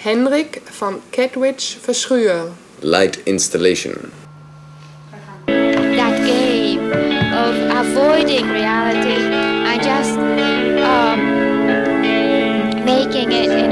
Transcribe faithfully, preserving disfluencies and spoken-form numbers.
Henrik van Kettwich Verschuur. Light installation. That game of avoiding reality and just um, making it